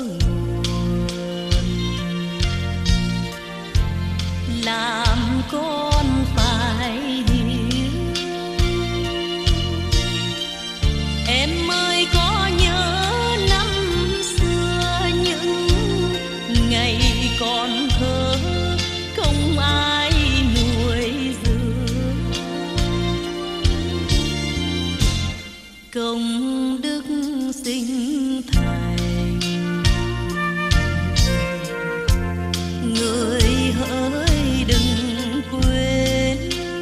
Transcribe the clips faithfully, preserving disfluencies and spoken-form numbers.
nguồn. Làm con phải hiểu, em ơi có nhớ năm xưa những ngày còn thơ không ai nuôi dưỡng, công đức sinh thành. Người hỡi đừng quên,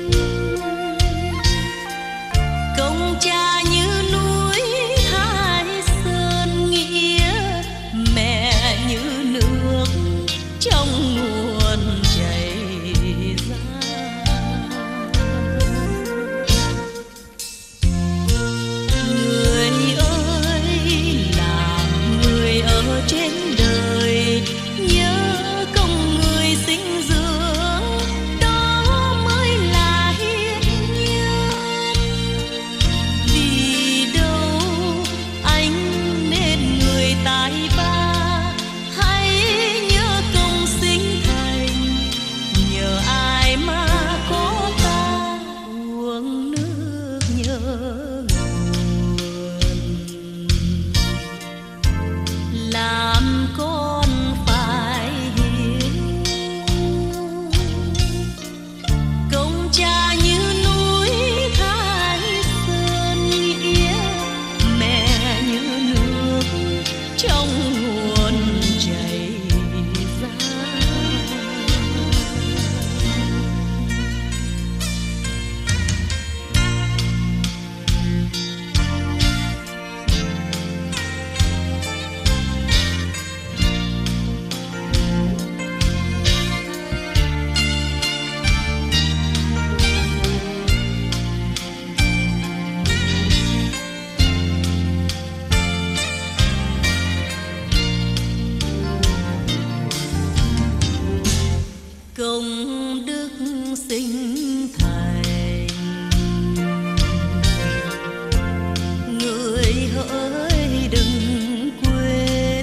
công cha như núi Thái Sơn, nghĩa mẹ như nước trong nguồn chảy ra. Người ơi làm người ở trên đời, nhớ công người sinh dưỡng, đó mới là hiến nhân. Vì đâu anh nên người tài ba, hãy nhớ công sinh thành, nhờ ai mà có ta uống nước nhớ nguồn. Làm con phải hiểu, công cha như núi Thái Sơn, nghĩa mẹ như nước trong nguồn chảy ra. Công đức sinh thành. Người hỡi đừng quên,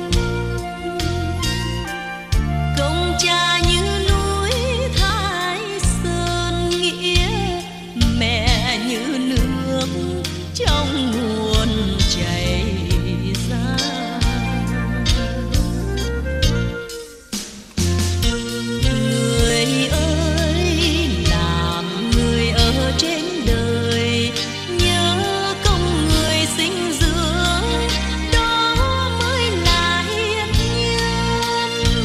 công cha như núi Thái Sơn, nghĩa mẹ như nước trong nguồn chảy ra. Người ơi làm người ở trên đời, nhớ công người sinh dưỡng, đó mới là hiến nhân.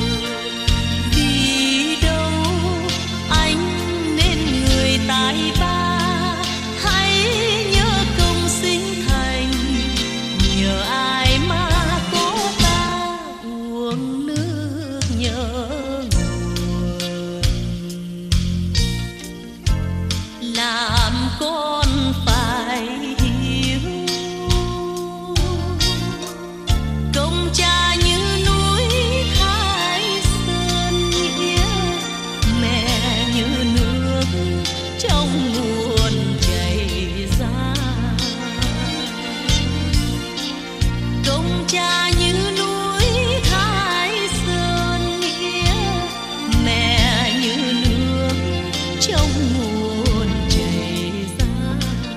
Vì đâu anh nên người tài ba, hãy nhớ công sinh thành, nhờ ai mà có ta uống nước nhớ nguồn. Làm con phải hiểu, công cha như núi Thái Sơn, nghĩa mẹ như nước trong nguồn chảy ra. Công cha như núi Thái Sơn, nghĩa mẹ như nước trong nguồn chảy ra.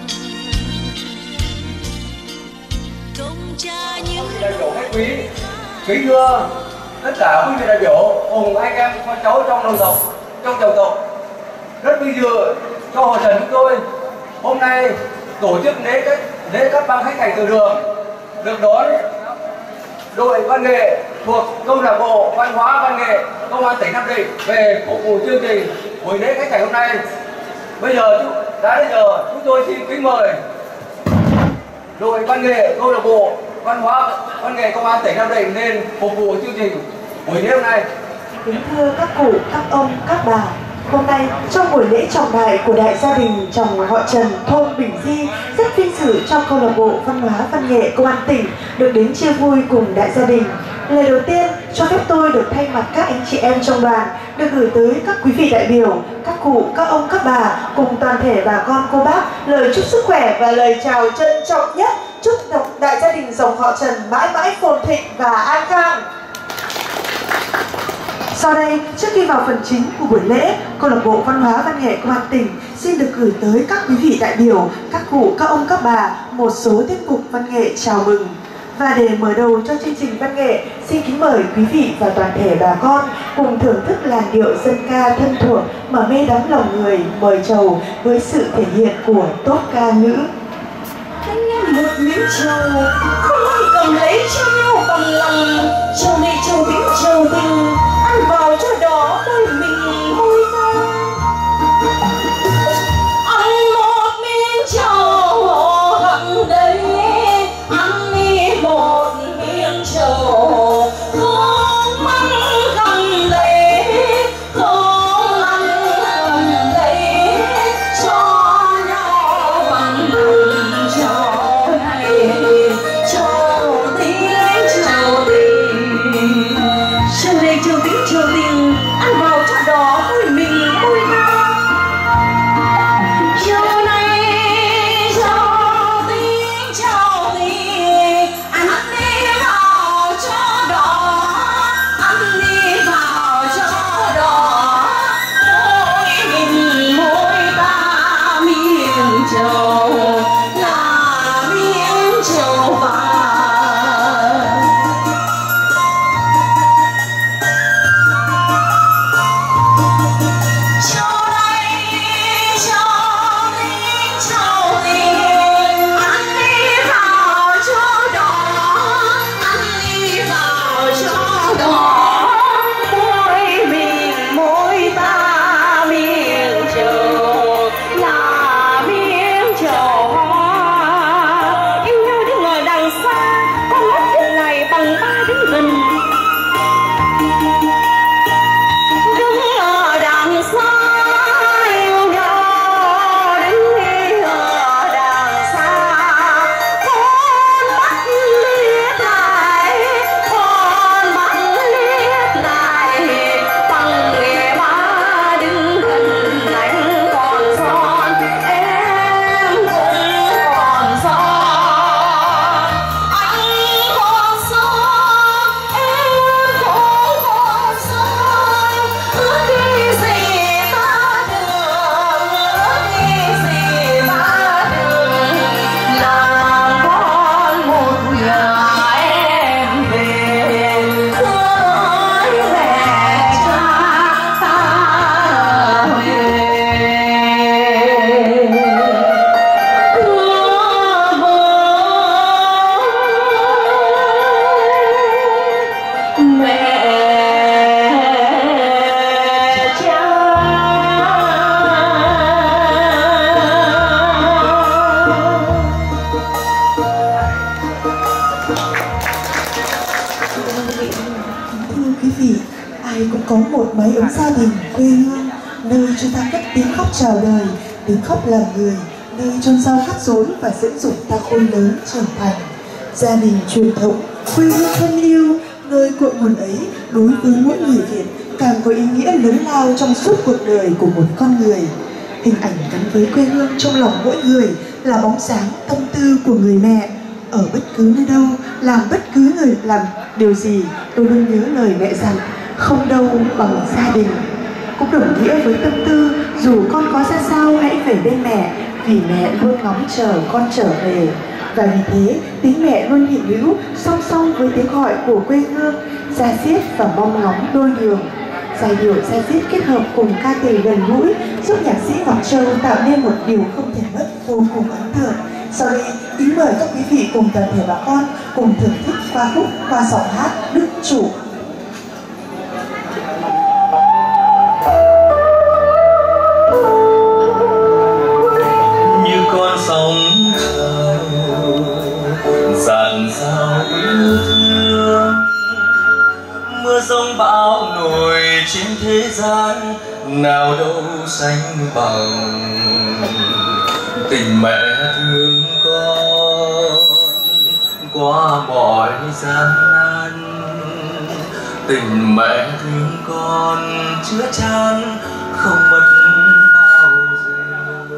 Công cha như đại biểu khách quý, kính thưa tất cả quý vị đại biểu cùng anh em con cháu trong đồng tộc, trong dòng tộc, rất vinh dự cho hội trần chúng tôi hôm nay tổ chức lễ các lễ các ban khách thành từ đường, được đón đội văn nghệ thuộc câu lạc bộ văn hóa văn nghệ công an tỉnh Nam Định về phục vụ chương trình buổi lễ khách thành hôm nay. Bây giờ đã đến giờ chúng tôi xin kính mời đội văn nghệ câu lạc bộ văn hóa văn nghệ công an tỉnh Nam Định nên phục vụ chương trình buổi lễ hôm nay. Kính thưa các cụ, các ông, các bà, hôm nay trong buổi lễ trọng đại của đại gia đình dòng họ Trần thôn Bình Di, rất vinh dự trong câu lạc bộ văn hóa văn nghệ công an tỉnh được đến chia vui cùng đại gia đình. Lời đầu tiên cho phép tôi được thay mặt các anh chị em trong đoàn được gửi tới các quý vị đại biểu, các cụ, các ông, các bà cùng toàn thể bà con cô bác lời chúc sức khỏe và lời chào trân trọng nhất, chúc đại gia đình dòng họ Trần mãi mãi phồn thịnh và an khang. Sau đây, trước khi vào phần chính của buổi lễ, câu lạc bộ văn hóa văn nghệ công an tỉnh xin được gửi tới các quý vị đại biểu, các cụ, các ông, các bà một số tiết mục văn nghệ chào mừng. Và để mở đầu cho chương trình văn nghệ, xin kính mời quý vị và toàn thể bà con cùng thưởng thức làn điệu dân ca thân thuộc mà mê đắm lòng người mời trầu với sự thể hiện của tốt ca ngữ. Một miếng trầu không ai cầm lấy cho nhau bằng lòng, trầu này trầu tiếng trầu tình, ăn vào cho đó đôi mình môi ta. Ăn một miếng trầu hẳn đấy, ăn đi một miếng trầu không ăn cầm lấy, không ăn cầm lấy, cho nhau bằng lòng trầu này, trầu tiếng trầu tình, trầu này trầu tiếng trầu tình, ăn vào cho đó đôi mình môi ta. Trầu này trầu tiếng trầu tình, ăn đi vào cho đó, ăn đi vào cho đó, môi mình môi ta miếng trầu là miếng trầu vàng. Trầu này trầu tiếng trầu tình, ăn đi vào cho đó, ăn đi vào cho đó, môi mình môi ta miếng trầu là miếng trầu hoa. Yêu nhau đứng ở đằng xa, con mắt chuyện này bằng ta đứng gần. Đứng ở đằng xa yêu nhau, đứng ở đằng xa con mắt liếc lại, con mắt liếc lại, bằng nghề ba đứng gần anh còn son, em cũng còn son, anh còn son, em cũng còn son. Ước đi gì ta đường, ước đi gì ta đường, làm con một nhà em về, ơi mẹ cha ta về. Thưa bố mẹ cha. Thưa quý vị, ai cũng có một mái ấm gia đình quê hương, nơi chúng ta cất tiếng khóc chào đời, tiếng khóc làm người, nơi chôn rau cắt rốn và dẫn dụ ta khôn lớn trưởng thành. Gia đình truyền thống, quê hương thân yêu, nơi cội nguồn ấy đối với mỗi người Việt càng có ý nghĩa lớn lao trong suốt cuộc đời của một con người. Hình ảnh gắn với quê hương trong lòng mỗi người là bóng dáng tâm tư của người mẹ. Ở bất cứ nơi đâu, làm bất cứ người làm điều gì, tôi luôn nhớ lời mẹ dặn, không đâu bằng gia đình. Cũng đồng nghĩa với tâm tư, dù con có ra sao hãy về bên mẹ, vì mẹ luôn ngóng chờ con trở về. Và vì thế, tiếng mẹ luôn hiện hữu song song với tiếng gọi của quê hương, da diết và mong ngóng đôi đường. Giai điệu da diết kết hợp cùng ca từ gần gũi giúp nhạc sĩ Ngọc Châu tạo nên một điều không thể mất vô cùng ấn tượng. Sau đây, kính mời các quý vị cùng toàn thể bà con cùng thưởng thức ca khúc qua giọng hát Đức Chủ. Như con sóng trào dạt dào yêu thương, mưa giông bão nổi trên thế gian nào đâu sánh bằng tình mẹ thương con qua mọi gian nan. Tình mẹ thương con chứa chan không mất bao giờ.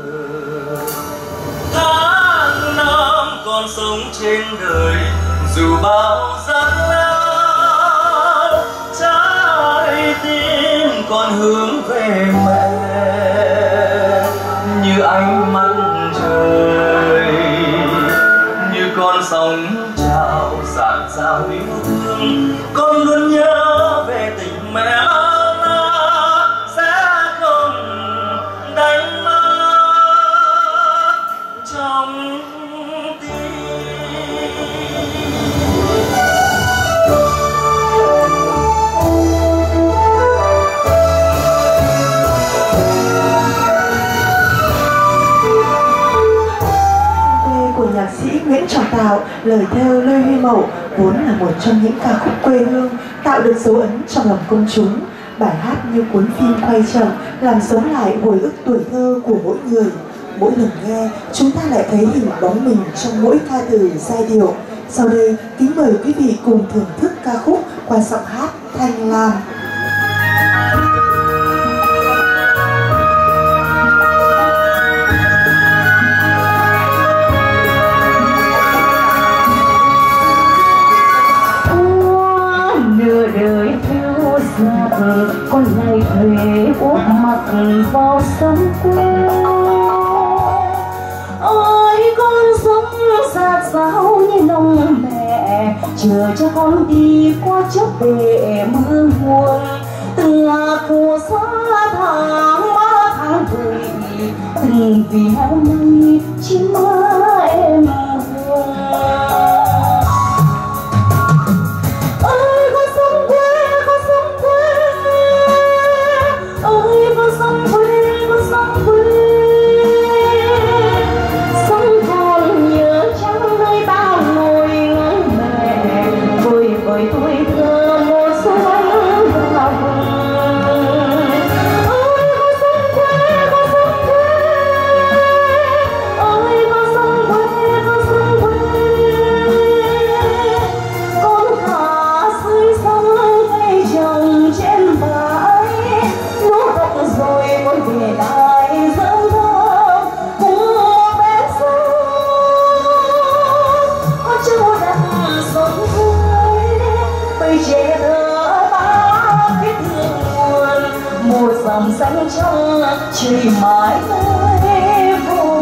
Tháng năm con sống trên đời dù bao gian nan, trái tim con luôn nhớ về tình mẹ là sẽ không đánh mất trong nhạc sĩ Nguyễn Trọng Tạo, lời thơ Lê Huy Mậu vốn là một trong những ca khúc quê hương tạo được dấu ấn trong lòng công chúng. Bài hát như cuốn phim quay chậm làm sống lại hồi ức tuổi thơ của mỗi người. Mỗi lần nghe, chúng ta lại thấy hình bóng mình trong mỗi ca từ giai điệu. Sau đây, kính mời quý vị cùng thưởng thức ca khúc qua giọng hát Thanh Lam. Đời phiêu dạt con lại về úp mặt vào sông quê. Ôi con sống dạt dào như lòng mẹ, chờ cho con đi qua chớp bể mưa buồn. Từng là phù sa tháng ba tháng bảy, từng vì heo nay chim mơ em buồn. Dòng xanh trong trời mãi tới vô.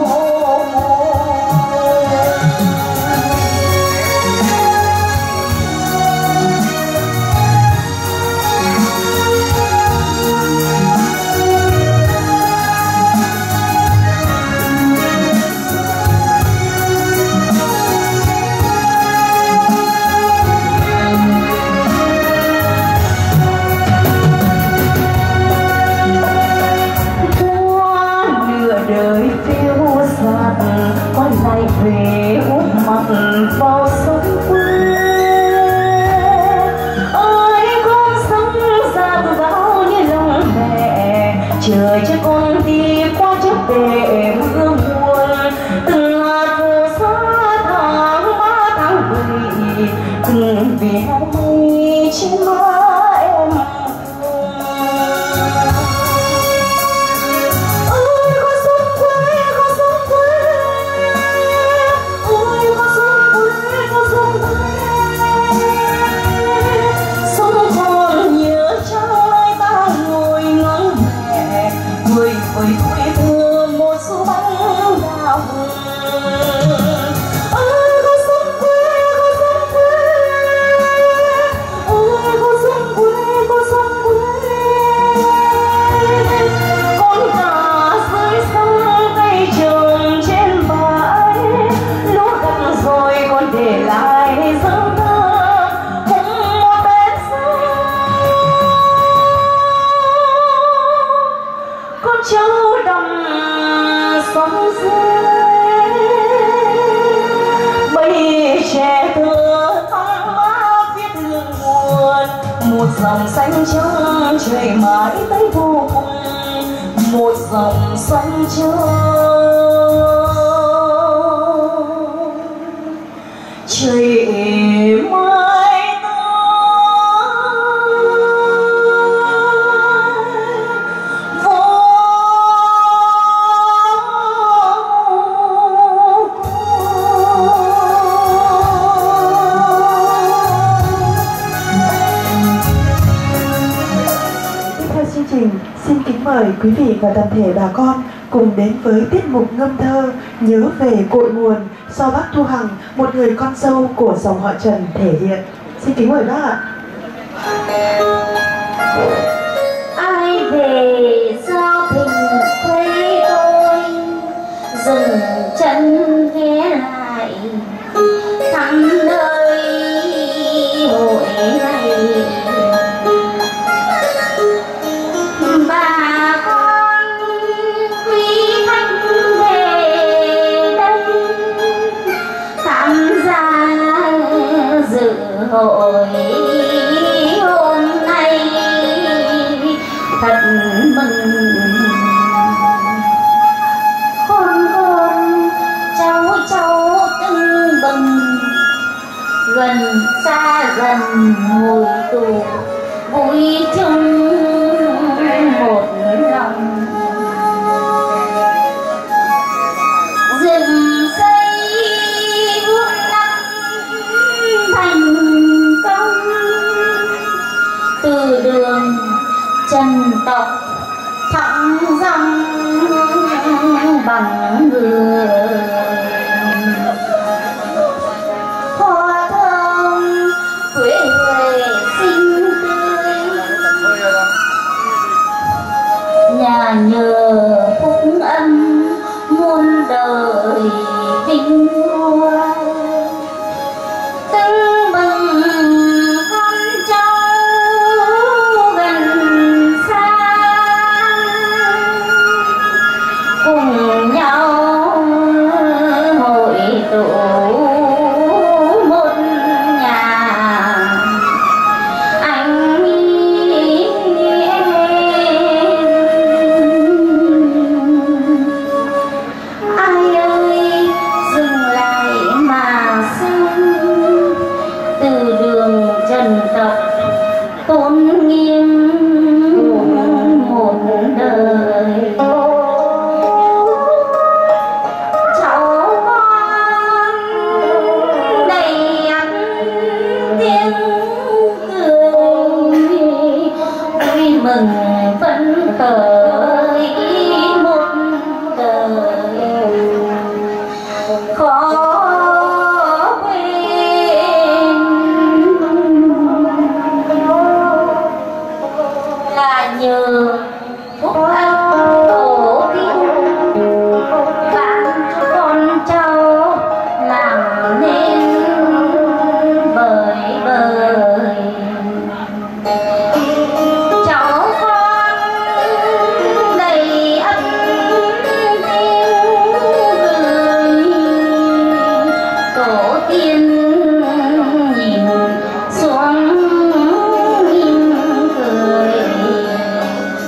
Về úp mặt vào sông quê. Ôi con sống dạt dào như lòng mẹ, chờ cho con đi qua chớp bể mưa buồn. Từng là phù sa tháng ba tháng bảy, từng vì heo mây trên má em. Châu đầm sóng rơi mây trẻ thơ thăng má viết hương buồn. Một dòng xanh trong trời mãi tới vô cùng, một dòng xanh trong trời mãi. Xin kính mời quý vị và toàn thể bà con cùng đến với tiết mục ngâm thơ Nhớ về cội nguồn do bác Thu Hằng, một người con dâu của dòng họ Trần thể hiện. Xin kính mời bác ạ. ai về giao tình quê tôi dừng chân ghé lại thăm nơi hội này. Bà con quý khách về đây tham gia dự hội hôm nay thật mừng. Con con cháu cháu tưng bừng gần xa gần ngồi tù vui chung một lòng. Rừng xây vuốt năm thành công từ đường trần tộc thẳng dòng bằng người. Hoa thơm quê huệ xinh tươi nhà nhờ phúc âm muôn đời vinh hoa. Tưng bừng con cháu gần xa cùng nhau hội tụ một nhà. Anh ai ơi dừng lại mà xem từ đường trần tộc tôn nghiêm một đời. Cháu con đầy ắp tiếng cười vui mừng phấn khởi một đời. Khó quên là nhờ phúc âm tổ tiên ban cho con cháu làm nên bởi bởi. Cháu con đầy ắp tiếng cười tổ tiên nhìn xuống mỉm cười.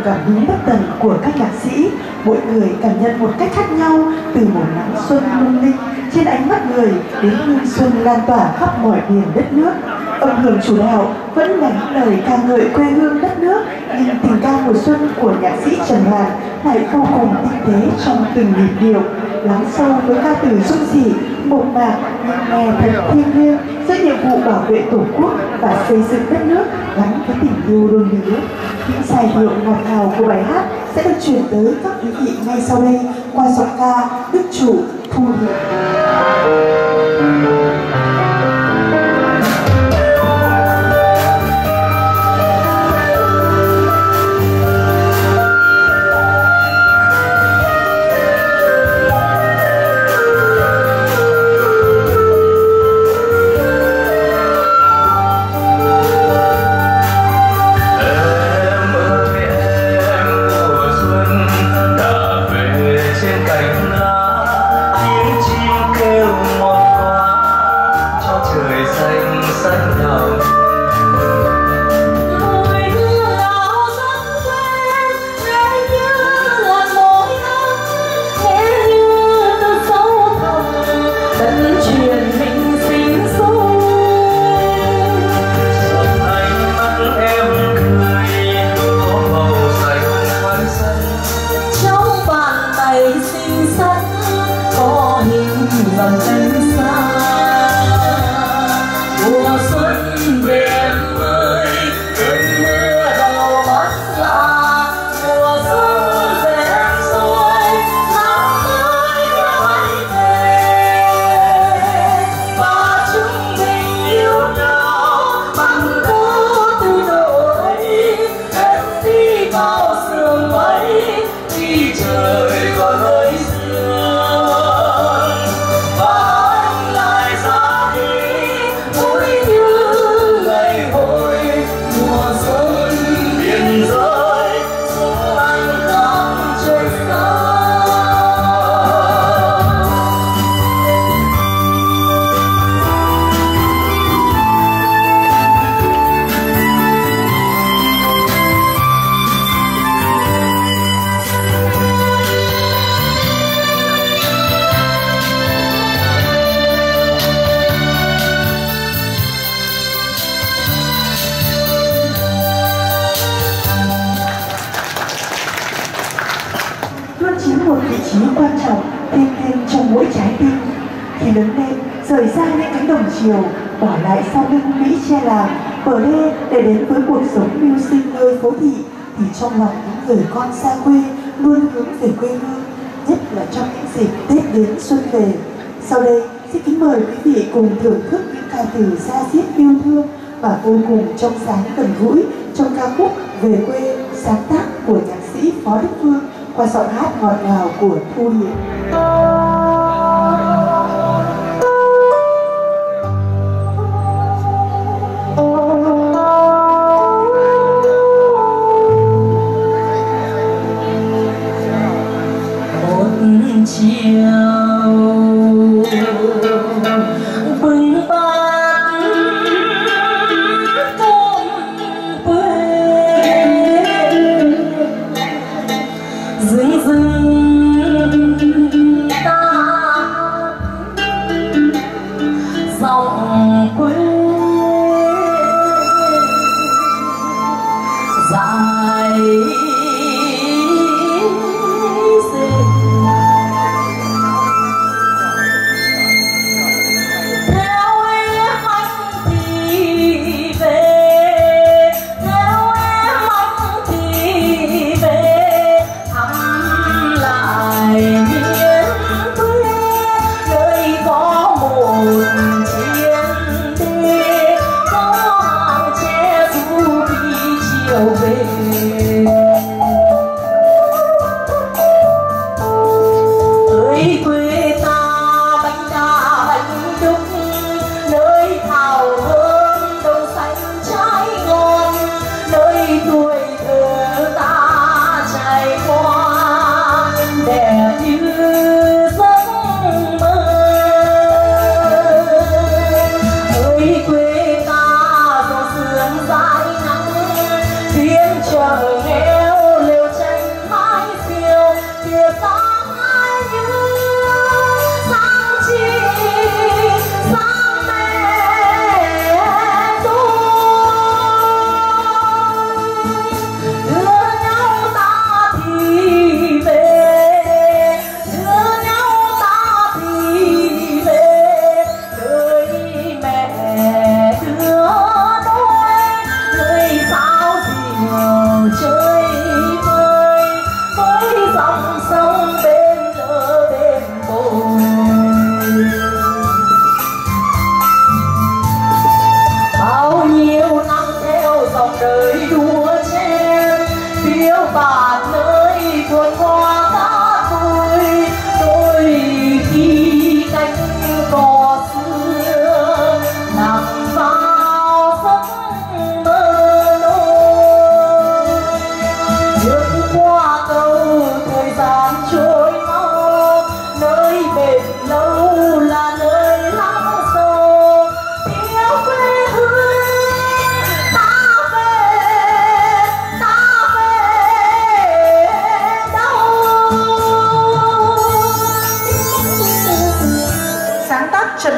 cảm hứng bất tận của các nhạc sĩ. Mỗi người cảm nhận một cách khác nhau, từ một nắng xuân lung linh trên ánh mắt người đến hương xuân lan tỏa khắp mọi miền đất nước. Âm hưởng chủ đạo vẫn là những lời ca ngợi quê hương đất nước, nhưng tình ca mùa xuân của nhạc sĩ Trần Hoàn lại vô cùng tinh tế trong từng nhịp điệu, lắng sâu với ca từ dung dị, mộc mạc nhưng nghe thật thiêng liêng giữa nhiệm vụ bảo vệ tổ quốc và xây dựng đất nước gắn với tình yêu đôi lứa. Những giai điệu ngọt ngào của bài hát sẽ được chuyển tới các quý vị ngay sau đây qua giọng ca Đức Chủ Thu Hiệp. Chiều bỏ lại sau lưng Mỹ che làng bờ đê để đến với cuộc sống mưu sinh nơi phố thị, thì trong lòng những người con xa quê luôn hướng về quê hương, nhất là trong những dịp Tết đến xuân về. Sau đây xin kính mời quý vị cùng thưởng thức những ca từ da diết yêu thương và vô cùng trong sáng gần gũi trong ca khúc Về Quê, sáng tác của nhạc sĩ Phó Đức Phương qua giọng hát ngọt ngào của Thu Hiệp.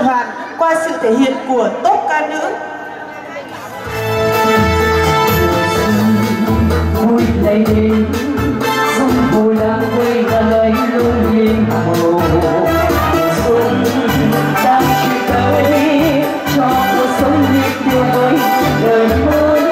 tuần hoàn qua sự thể hiện của top ca nữ. Vui này đến sông hồ đang quay ra lấy lung linh hồ xuân đang chỉ tới cho cuộc sống đi điều mới đời mới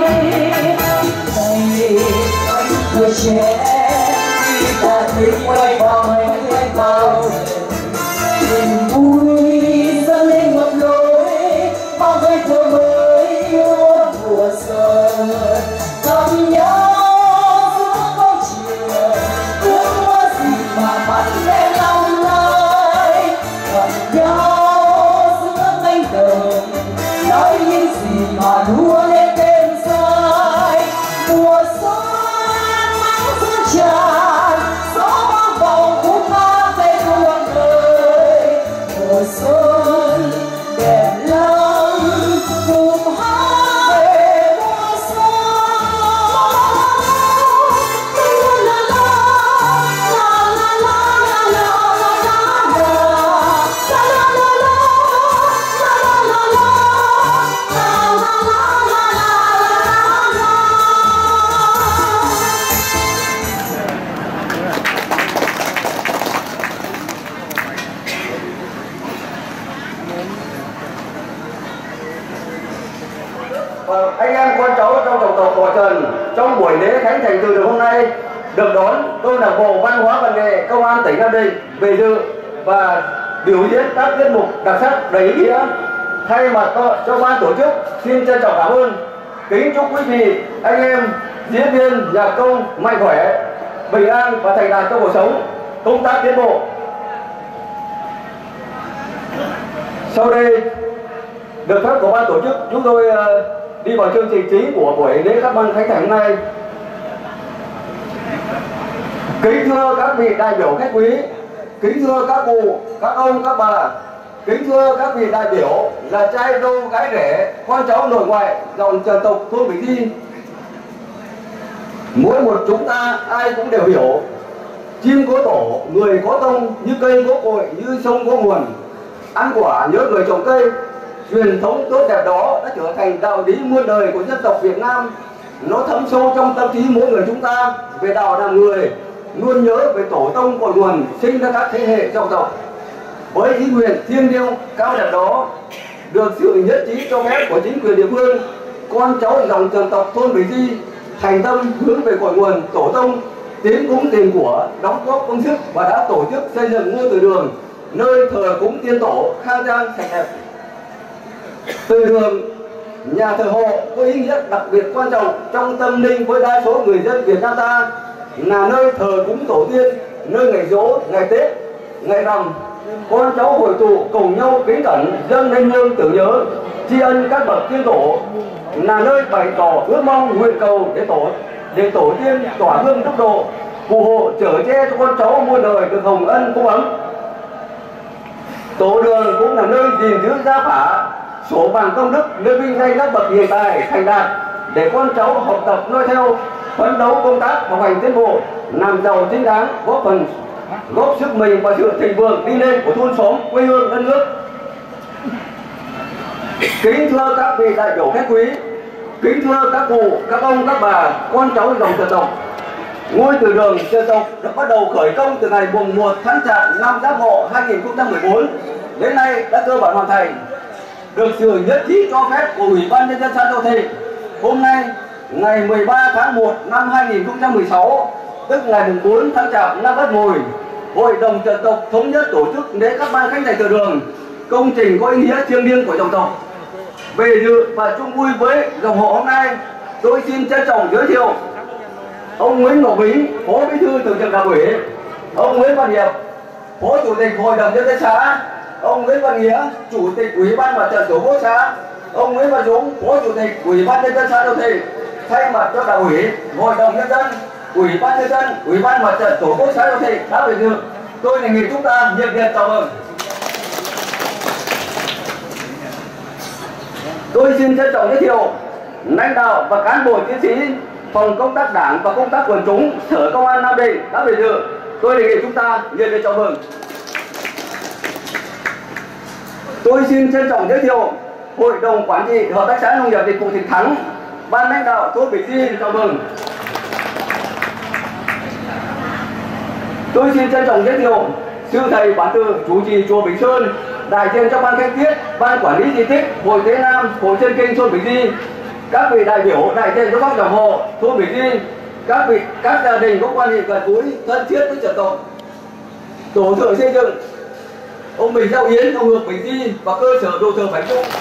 này tuổi trẻ khi ta thấy quay vào mình quay vào niềm vui dâng lên ngập lối bao hơi thở mới yêu mùa xuân cầm nhau mắt đen lòng lơi gặp nhau giữa cánh đồng nói những gì mà đua lên đêm dài mùa xuân nắng giữa tràn gió mang vòng khúc ca về cuộc đời mùa xuân đẹp lắm cùng hát về mùa xuân. Anh em con cháu trong dòng tộc Họ Trần trong buổi lễ khánh thành từ đường hôm nay được đón câu lạc bộ văn hóa văn nghệ công an tỉnh Nam Định về dự và biểu diễn các tiết mục đặc sắc đầy ý nghĩa. Thay mặt cho ban tổ chức xin trân trọng cảm ơn, kính chúc quý vị anh em diễn viên nhạc công mạnh khỏe, bình an và thành đạt trong cuộc sống, công tác tiến bộ. Sau đây được phép của ban tổ chức, chúng tôi đi vào chương trình chính của buổi lễ cắt băng khánh thành hôm nay. Kính thưa các vị đại biểu khách quý, kính thưa các cụ, các ông, các bà, kính thưa các vị đại biểu là trai dâu gái rể, con cháu nội ngoại dòng Trần tộc thôn Bình Di. Mỗi một chúng ta ai cũng đều hiểu chim có tổ, người có tông, như cây có cội, như sông có nguồn. Ăn quả nhớ người trồng cây, truyền thống tốt đẹp đó đã trở thành đạo lý muôn đời của dân tộc Việt Nam. Nó thấm sâu trong tâm trí mỗi người chúng ta về đạo làm người, luôn nhớ về tổ tông cội nguồn sinh ra các thế hệ dòng tộc. Với ý nguyện thiêng liêng cao đẹp đó, được sự nhất trí cho phép của chính quyền địa phương, con cháu dòng Trần tộc thôn Bình Di thành tâm hướng về cội nguồn tổ tông, tiến cúng tiền của, đóng góp công sức và đã tổ chức xây dựng ngôi từ đường, nơi thờ cúng tiên tổ khang trang sạch đẹp. Từ đường, nhà thờ hộ có ý nghĩa đặc biệt quan trọng trong tâm linh với đa số người dân Việt Nam ta, là nơi thờ cúng tổ tiên, nơi ngày giỗ, ngày Tết, ngày rằm, con cháu hội tụ cùng nhau kính cẩn dâng lên hương tưởng nhớ tri ân các bậc tiên tổ, là nơi bày tỏ ước mong nguyện cầu để tổ để tổ tiên tỏa hương tốc độ phù hộ chở che cho con cháu muôn đời được hồng ân phúc ấm. Tổ đường cũng là nơi gìn giữ gia phả, sổ bằng công đức, nơi vinh danh các bậc hiền tài thành đạt để con cháu học tập noi theo, phấn đấu công tác học hành tiến bộ, làm giàu chính đáng, góp phần góp sức mình vào sự thịnh vượng đi lên của thôn xóm, quê hương, đất nước. Kính thưa các vị đại biểu khách quý, kính thưa các cụ, các ông, các bà, con cháu dòng Trần tộc, ngôi từ đường Trần tộc được bắt đầu khởi công từ ngày mùng một tháng Chạp năm Giáp Ngọ hai nghìn không trăm mười bốn đến nay đã cơ bản hoàn thành. Được sự nhất trí cho phép của Ủy ban Nhân dân xã Châu Thị, hôm nay ngày mười ba tháng một năm hai nghìn không trăm mười sáu, tức ngày mùng bốn tháng Chạp năm Ất Mùi, Hội đồng Trần tộc thống nhất tổ chức lễ cắt băng khánh thành từ đường, công trình có ý nghĩa thiêng liêng của dòng tộc. Về dự và chung vui với dòng họ hôm nay, tôi xin trân trọng giới thiệu ông Nguyễn Ngọc Bính, Phó Bí thư Thường trực Đảng ủy, ông Nguyễn Văn Hiệp, Phó Chủ tịch Hội đồng Nhân dân xã, ông Nguyễn Văn Nghĩa, Chủ tịch Ủy ban Mặt trận Tổ quốc xã, ông Nguyễn Văn Dũng, Phó Chủ tịch Ủy ban Nhân dân xã Châu Thị, thay mặt cho Đảng ủy, Hội đồng Nhân dân, Ủy ban Nhân dân, Ủy ban Mặt trận Tổ quốc xã Châu Thị đã về dự. Tôi đề nghị chúng ta nhiệt liệt chào mừng. Tôi xin trân trọng giới thiệu lãnh đạo và cán bộ chiến sĩ phòng công tác đảng và công tác quần chúng Sở Công an Nam Định đã về dự. Tôi đề nghị chúng ta nhiệt liệt chào mừng. Tôi xin trân trọng giới thiệu Hội đồng Quản trị Hợp tác xã Nông nghiệp Dịch vụ Thịnh Thắng, ban lãnh đạo thôn Bình Di chào mừng. Tôi xin trân trọng giới thiệu sư thầy Bản Từ chủ trì chùa Bình Sơn, đại diện cho ban khánh tiết, ban quản lý di tích Hội Tế Nam, Hồ Chân Kinh thôn Bình Di, các vị đại biểu đại diện cho các dòng họ thôn Bình Di, các vị các gia đình có quan hệ gần gũi thân thiết với dân tộc, tổ thượng xây dựng ông Bình Giao Yến, ông Ngược Bình Di và cơ sở đồ thờ Phải Trung.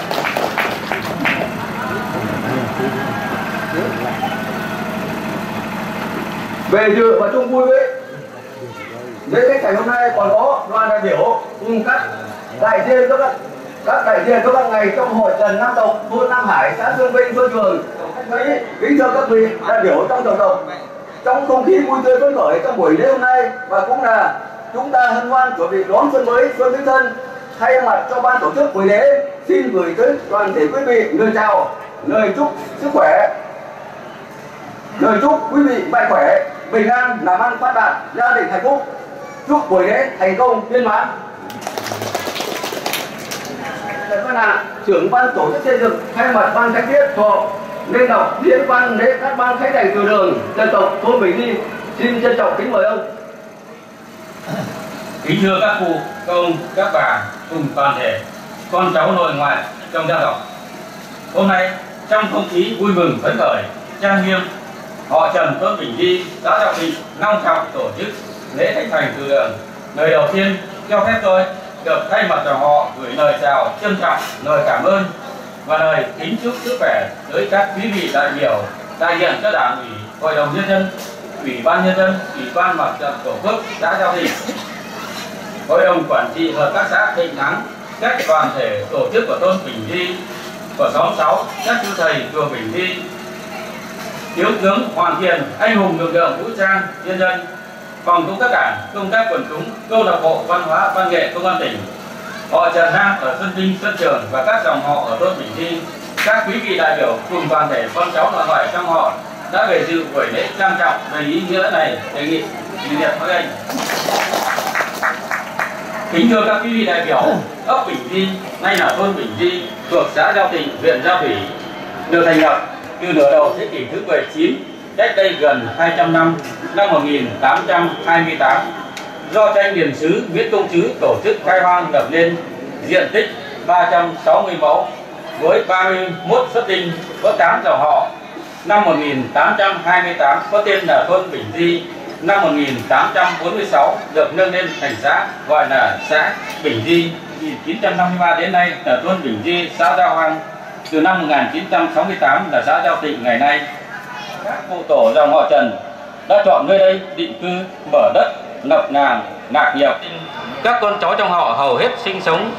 Về dự và chung vui với lễ khai thành hôm nay còn có đoàn đại biểu cùng các đại diện cho các các đại diện cho các ngày trong hội Trần Nam Tộc, thôn Nam Hải, xã Xuân Vinh, Xuân Trường. Kính thưa các vị đại biểu trong tổng tộc, trong không khí vui tươi phấn khởi trong buổi lễ hôm nay và cũng là chúng ta hân hoan chuẩn bị đón xuân mới, xuân Bính Thân, thay mặt cho ban tổ chức buổi lễ xin gửi tới toàn thể quý vị lời chào, lời chúc sức khỏe, lời chúc quý vị mạnh khỏe, bình an, làm ăn phát đạt, gia đình hạnh phúc. Chúc buổi lễ thành công viên mãn. Trần Văn Hạ, trưởng ban tổ chức xây dựng, thay mặt ban khánh tiết thọ nên đọc diễn văn lễ các ban khánh thành từ đường dân tộc thôn Bình Di. Xin trân trọng kính mời ông. Kính thưa các cụ, các ông, các bà cùng toàn thể con cháu nội ngoại trong gia tộc. Hôm nay trong không khí vui mừng phấn khởi, trang nghiêm, họ Trần thôn Bình Di, xã Đạo Thịnh long trọng tổ chức lễ khánh thành từ đường. Lời đầu tiên cho phép tôi được thay mặt dòng họ gửi lời chào trân trọng, lời cảm ơn và lời kính chúc sức khỏe tới các quý vị đại biểu đại diện cho Đảng ủy, Hội đồng nhân dân, Ủy ban nhân dân, Ủy ban Mặt trận Tổ quốc xã Giao Thịnh, Hội đồng Quản trị Hợp tác xã Thịnh Thắng, các đoàn thể tổ chức của thôn Bình Di, của xóm sáu, các sư thầy chùa Bình Di, thiếu tướng Hoàng Thiện, anh hùng lực lượng vũ trang nhân dân, phòng công tác đảng, công tác quần chúng, câu lạc bộ văn hóa văn nghệ công an tỉnh, họ Trần Nam ở Xuân Vinh, Xuân Trường và các dòng họ ở thôn Bình Di, các quý vị đại biểu cùng toàn thể con cháu nội ngoại trong họ đã về dự buổi lễ trang trọng về ý nghĩa này. Đề nghị kỷ niệm với anh. Kính thưa các quý vị đại biểu, ấp Bình Di nay là thôn Bình Di thuộc xã Giao Thịnh, huyện Giao Thủy, được thành lập từ nửa đầu thế kỷ thứ mười chín, cách đây gần hai trăm năm, năm một nghìn tám trăm hai mươi tám, do tranh điền sứ Nguyễn Công Trứ tổ chức khai hoang lập nên, diện tích ba trăm sáu mươi mẫu với ba mươi mốt xuất tinh, có tám dòng họ. Năm một nghìn tám trăm hai mươi tám có tên là thôn Bình Di. Năm một nghìn tám trăm bốn mươi sáu được nâng lên thành xã, gọi là xã Bình Di. Từ một nghìn chín trăm năm mươi ba đến nay là thôn Bình Di, xã Giao Hoang. Từ năm một nghìn chín trăm sáu mươi tám là xã Giao Thịnh ngày nay. Các cụ tổ dòng họ Trần đã chọn nơi đây định cư, mở đất, lập nàng, nạp nghiệp. Các con cháu trong họ hầu hết sinh sống,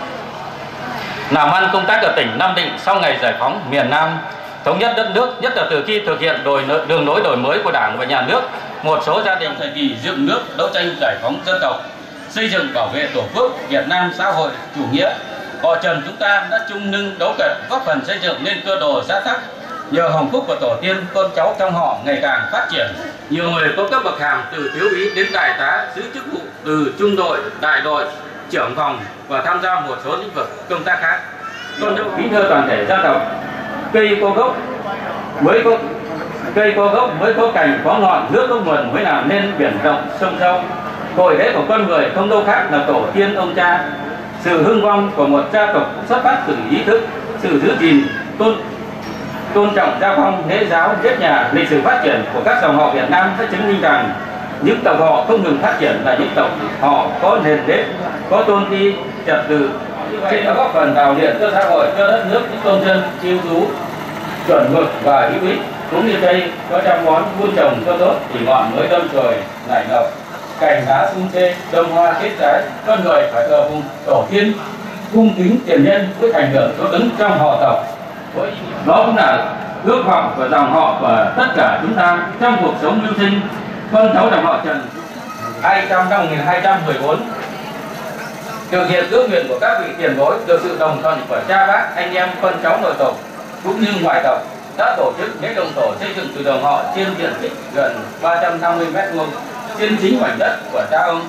làm ăn công tác ở tỉnh Nam Định sau ngày giải phóng miền Nam, thống nhất đất nước, nhất là từ khi thực hiện đổi đường lối đổi mới của Đảng và Nhà nước. Một số gia đình thời kỳ dựng nước, đấu tranh giải phóng dân tộc, xây dựng bảo vệ Tổ quốc Việt Nam xã hội chủ nghĩa, họ Trần chúng ta đã chung lưng đấu cật, góp phần xây dựng nên cơ đồ xã tắc. Nhờ hồng phúc của tổ tiên, con cháu trong họ ngày càng phát triển. Nhiều người có cấp bậc hàm từ thiếu úy đến đại tá, giữ chức vụ từ trung đội, đại đội, trưởng phòng và tham gia một số lĩnh vực công tác khác. Tôn trọng kính thưa toàn thể gia tộc, cây có gốc mới có cây có gốc mới có cành có ngọn, nước có nguồn mới làm nên biển rộng sông sâu. Cội rễ của con người không đâu khác là tổ tiên ông cha. Sự hưng vong của một gia tộc xuất phát từ ý thức, sự giữ gìn tôn tôn trọng gia phong, lễ giáo, nếp nhà. Lịch sử phát triển của các dòng họ Việt Nam đã chứng minh rằng những tộc họ không ngừng phát triển là những tộc họ có nền nếp, có tôn ti, trật tự. Như vậy đã góp phần vào điện cho xã hội, cho đất nước những công dân ưu tú, chuẩn mực và hữu ích. Cũng như đây có trăm món vun trồng cho tốt thì ngọn mới đâm chồi nảy lộc, cành lá sum xê, đơm hoa kết trái. Con người phải thờ phụng tổ tiên, cung kính tiền nhân với thành lượng chỗ đứng trong họ tộc. Đó cũng là ước vọng của dòng họ và tất cả chúng ta trong cuộc sống mưu sinh. Con cháu dòng họ Trần hai trăm năm một nghìn hai trăm mười bốn thực hiện ước nguyện của các vị tiền bối, được sự đồng thuận của cha bác, anh em, con cháu nội tộc cũng như ngoại tộc, đã tổ chức lễ động thổ xây dựng từ dòng họ trên diện tích gần ba trăm năm mươi mét vuông trên chính mảnh đất của cha ông.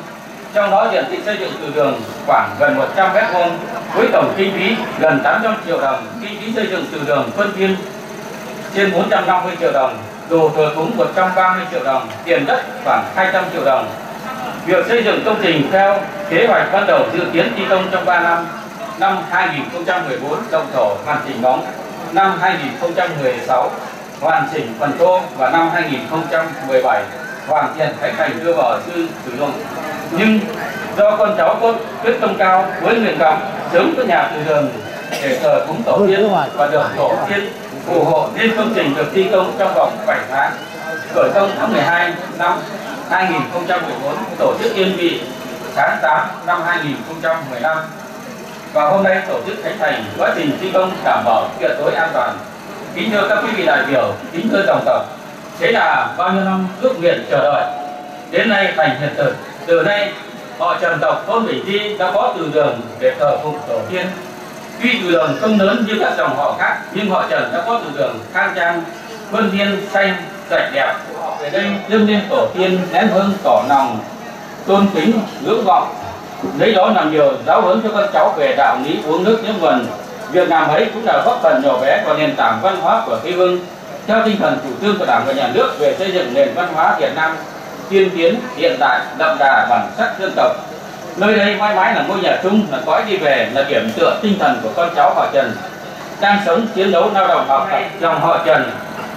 Trong đó diện tích xây dựng từ đường khoảng gần một trăm mét vuông với tổng kinh phí gần tám trăm triệu đồng, kinh phí xây dựng từ đường khuôn viên trên bốn trăm năm mươi triệu đồng, đồ thờ cúng một trăm ba mươi triệu đồng, tiền đất khoảng hai trăm triệu đồng. Việc xây dựng công trình theo kế hoạch ban đầu dự kiến thi công trong ba năm. Năm hai nghìn không trăm mười bốn động thổ hoàn chỉnh móng, năm hai nghìn không trăm mười sáu hoàn chỉnh phần thô và năm hai nghìn không trăm mười bảy hoàn thiện khánh thành đưa vào sử dụng. Nhưng do con cháu có quyết tâm cao với nguyện vọng sớm có nhà từ đường để thờ cúng tổ tiên và được tổ tiên phù hộ nên công trình được thi công trong vòng bảy tháng. Khởi công tháng mười hai năm hai nghìn không trăm mười bốn, tổ chức yên vị tháng tám năm hai nghìn không trăm mười lăm. Và hôm nay tổ chức khánh thành, quá trình thi công đảm bảo tuyệt đối an toàn. Kính thưa các quý vị đại biểu, kính thưa dòng tộc, thế là bao nhiêu năm ước nguyện chờ đợi đến nay thành hiện thực. Từ nay họ Trần tộc thôn Bình Di đã có từ đường để thờ phụng tổ tiên. Tuy từ đường không lớn như các dòng họ khác, nhưng họ Trần đã có từ đường khang trang, khuôn viên xanh sạch đẹp. Về đây dâng lên tổ tiên nén hương tỏ lòng tôn kính ngưỡng vọng, lấy đó làm điều giáo huấn cho con cháu về đạo lý uống nước nhớ nguồn. Việc làm ấy cũng là góp phần nhỏ bé vào nền tảng văn hóa của quê hương theo tinh thần chủ trương của Đảng và Nhà nước về xây dựng nền văn hóa Việt Nam tiên tiến, hiện đại, đậm đà bản sắc dân tộc. Nơi đây mãi mãi là ngôi nhà chung, là cõi đi về, là điểm tựa tinh thần của con cháu họ Trần đang sống, chiến đấu, lao động, học tập dòng họ Trần.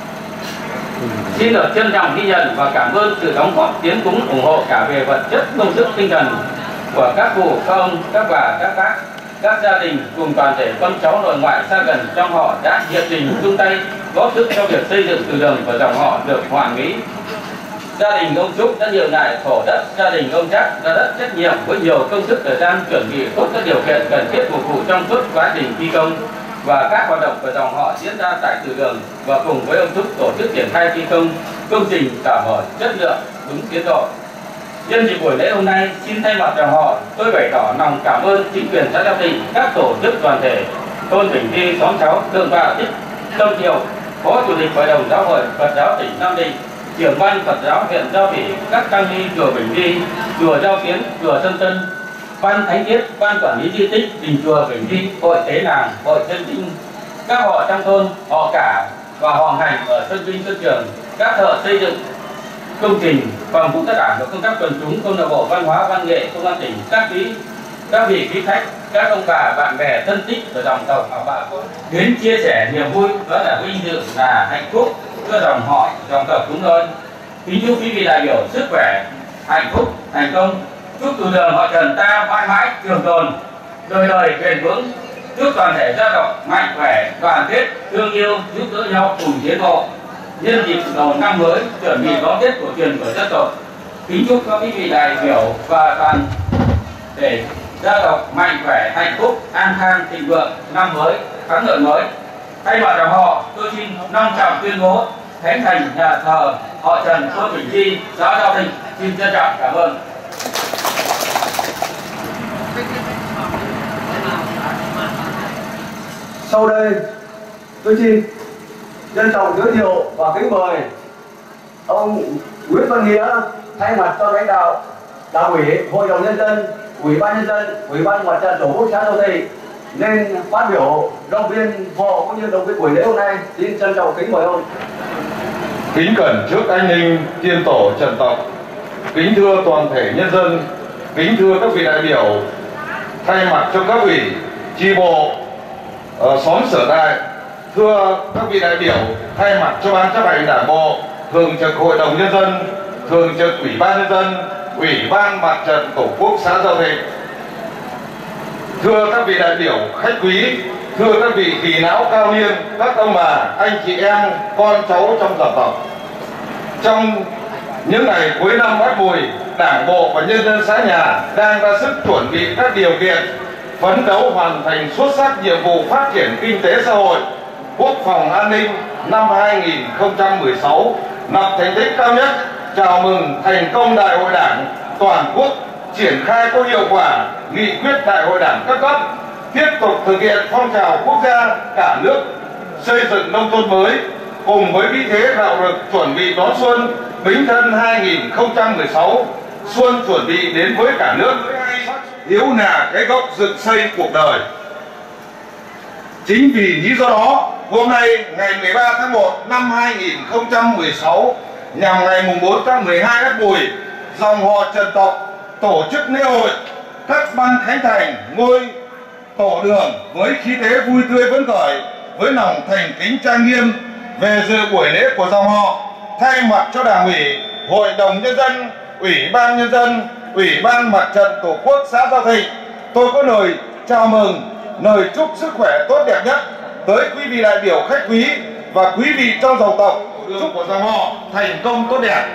Xin được trân trọng ghi nhận và cảm ơn sự đóng góp tiến cúng ủng hộ cả về vật chất, công sức, tinh thần của các cụ, các ông, các bà, các bác, các gia đình cùng toàn thể con cháu nội ngoại xa gần trong họ đã nhiệt tình chung tay góp sức cho việc xây dựng từ đường và dòng họ được hoàn mỹ. Gia đình ông Trúc đã nhường lại thổ đất, gia đình ông Trác đã rất trách nhiệm với nhiều công sức thời gian chuẩn bị tốt các điều kiện cần thiết phục vụ trong suốt quá trình thi công và các hoạt động của dòng họ diễn ra tại từ đường, và cùng với ông Trúc tổ chức triển khai thi công công trình đảm bảo chất lượng đúng tiến độ. Nhân dịp buổi lễ hôm nay, xin thay mặt dòng họ tôi bày tỏ lòng cảm ơn chính quyền xã Giao Tịnh, các tổ chức đoàn thể thôn Bình Di, xóm Sáu, Thượng tọa Thích Tâm Thiệu, Phó Chủ tịch Hội đồng Giáo hội Phật giáo tỉnh Nam Định, trưởng ban Phật giáo huyện Giao Thủy, các tăng ni chùa Bình Di, chùa Giao Tiến, chùa Sơn Tân, ban thánh tiết, ban quản lý di tích đình chùa Bình Di, hội tế làng, hội chân tinh, các họ trong thôn, họ cả và họ hành ở Sơn Vinh, Sơn Trường, các thợ xây dựng công trình, phòng công tác đảng và công tác quần chúng, câu lạc bộ văn hóa văn nghệ công an tỉnh, các quý các vị quý khách, các ông bà, bạn bè, thân thích và dòng tộc họ bà con đến chia sẻ niềm vui, đó là vinh dự, là hạnh phúc cho dòng họ, dòng tộc chúng tôi. Kính chúc quý vị đại biểu sức khỏe, hạnh phúc, thành công. Chúc từ đường họ Trần ta mãi mãi trường tồn, đời đời bền vững. Chúc toàn thể gia tộc mạnh khỏe, đoàn kết, thương yêu, giúp đỡ nhau cùng tiến bộ. Nhân dịp đầu năm mới chuẩn bị đón Tết cổ truyền của dân tộc, kính chúc các quý vị đại biểu và toàn thể gia tộc mạnh khỏe, hạnh phúc, an khang, thịnh vượng, năm mới thắng lợi mới. Thay mặt dòng họ, tôi xin long trọng tuyên bố khánh thành nhà thờ họ Trần thôn Bình Di, xã Giao Thịnh. Xin trân trọng cảm ơn. Sau đây, tôi xin trân trọng giới thiệu và kính mời ông Nguyễn Văn Nghĩa thay mặt cho lãnh đạo Đảng ủy, Hội đồng Nhân dân, Ủy ban Nhân dân, Ủy ban Mặt trận Tổ quốc xã Giao Thịnh nên phát biểu động viên họ cũng như động viên buổi lễ hôm nay. Xin trân trọng kính mời ông. Kính cẩn trước anh linh tiên tổ Trần tộc, kính thưa toàn thể nhân dân, kính thưa các vị đại biểu, thay mặt cho cấp ủy, chi bộ, uh, xóm sở tại, thưa các vị đại biểu, thay mặt cho ban chấp hành đảng bộ, thường trực Hội đồng Nhân dân, thường trực Ủy ban Nhân dân, Ủy ban Mặt trận Tổ quốc xã Giao Thịnh, thưa các vị đại biểu khách quý, thưa các vị kỳ não cao niên, các ông bà, anh chị em, con cháu trong dòng tộc. Trong những ngày cuối năm Ất Mùi, Đảng bộ và nhân dân xã nhà đang ra sức chuẩn bị các điều kiện phấn đấu hoàn thành xuất sắc nhiệm vụ phát triển kinh tế xã hội, quốc phòng an ninh năm hai nghìn không trăm mười sáu, lập thành tích cao nhất, chào mừng thành công Đại hội Đảng toàn quốc, triển khai có hiệu quả nghị quyết Đại hội Đảng các cấp, tiếp tục thực hiện phong trào quốc gia cả nước xây dựng nông thôn mới, cùng với khí thế đạo lực chuẩn bị đón xuân Bính Thân hai nghìn không trăm mười sáu, xuân chuẩn bị đến với cả nước. Hiếu là cái gốc dựng xây cuộc đời. Chính vì lý do đó, hôm nay ngày mười ba tháng một năm hai nghìn không trăm mười sáu nhằm ngày mùng bốn tháng mười hai Ất Mùi, dòng họ Trần tộc tổ chức lễ hội cắt băng khánh thành ngôi tổ đường với khí thế vui tươi phấn khởi, với lòng thành kính trang nghiêm. Về dự buổi lễ của dòng họ, thay mặt cho Đảng ủy, Hội đồng Nhân dân, Ủy ban Nhân dân, Ủy ban Mặt trận Tổ quốc xã Giao Thịnh, tôi có lời chào mừng, lời chúc sức khỏe tốt đẹp nhất tới quý vị đại biểu khách quý và quý vị trong dòng tộc. Chúc của dòng họ thành công tốt đẹp.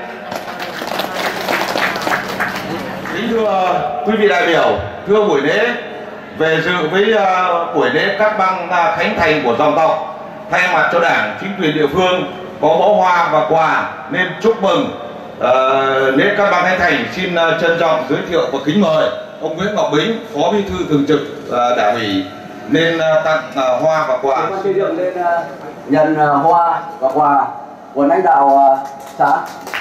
Kính thưa quý vị đại biểu, thưa buổi lễ, về dự với uh, buổi lễ cắt băng uh, khánh thành của dòng tộc, thay mặt cho Đảng, chính quyền địa phương có bó hoa và quà nên chúc mừng uh, lễ cắt băng khánh thành. Xin uh, trân trọng giới thiệu và kính mời ông Nguyễn Ngọc Bính, Phó Bí thư Thường trực uh, Đảng ủy nên uh, tặng uh, hoa và quà. Ban xây dựng nên uh, nhận uh, hoa và quà của lãnh đạo uh, xã.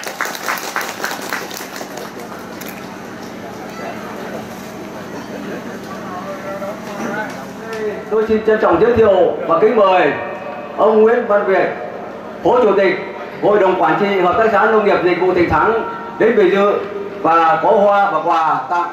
Tôi xin trân trọng giới thiệu và kính mời ông Nguyễn Văn Việt, Phó Chủ tịch Hội đồng Quản trị Hợp tác xã Nông nghiệp Dịch vụ Thịnh Thắng đến về dự và có hoa và quà tặng.